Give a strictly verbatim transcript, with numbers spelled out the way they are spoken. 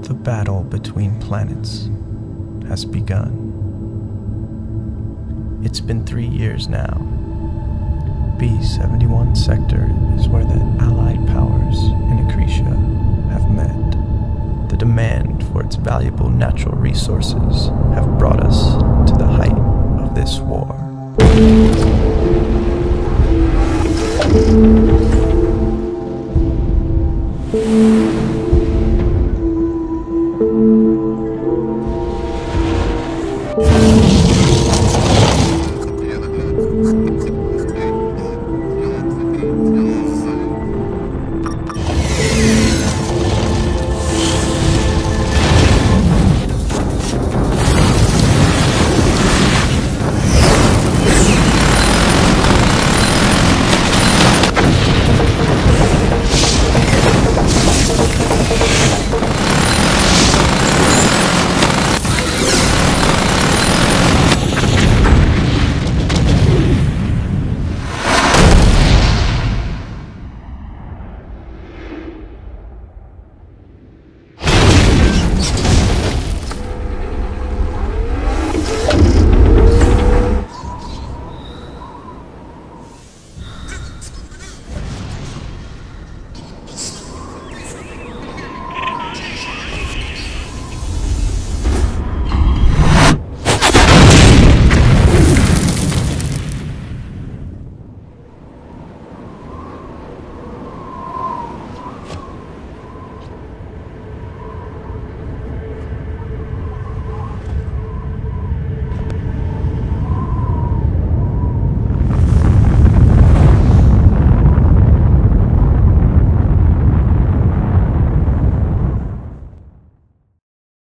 The battle between planets has begun. It's been three years now. B seventy-one sector is where the Allied powers and Acritia have met. The demand for its valuable natural resources have brought us to the height of this war.